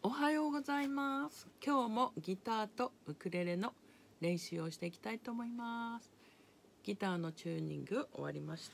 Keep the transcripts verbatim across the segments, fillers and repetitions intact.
おはようございます。今日もギターとウクレレの練習をしていきたいと思います。ギターのチューニング終わりました。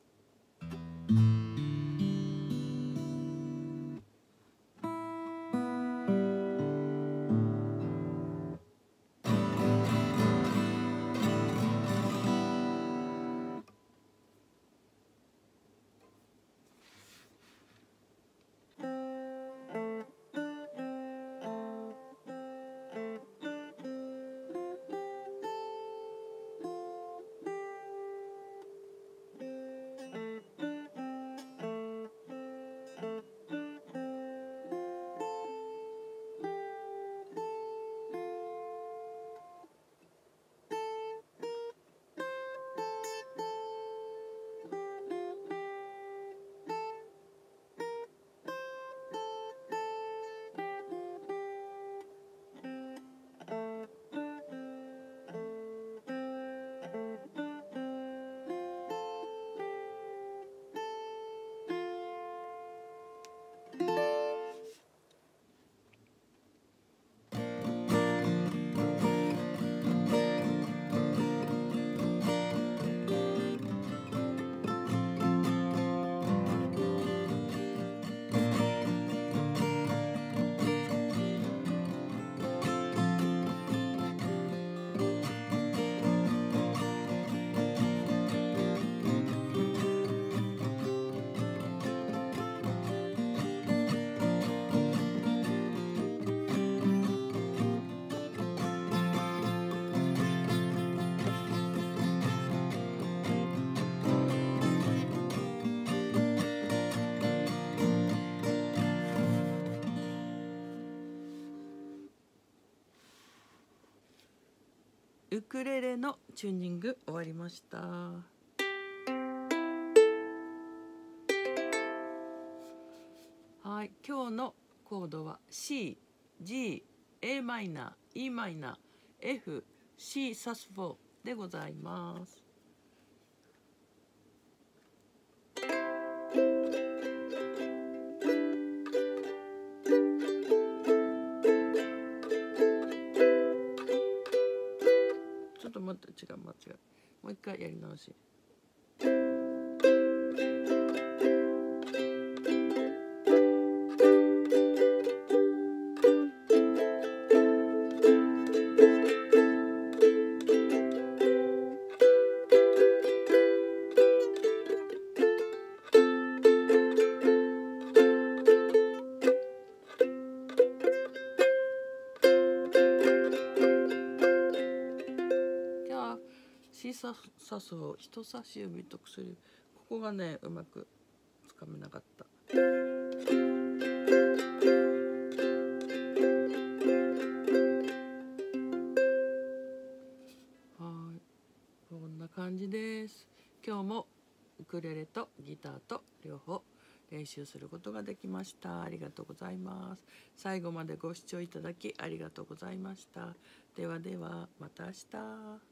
ウクレレのチューニング終わりました。はい、今日のコードは C、G、A マイナー、E マイナー、F、C サスフォーでございます。ちょっと待って、違う間違う。もう一回やり直し。小ささそう人差し指と薬、ここがねうまくつかめなかった。はい、こんな感じです。今日もウクレレとギターと両方練習することができました。ありがとうございます。最後までご視聴いただきありがとうございました。ではではまた明日。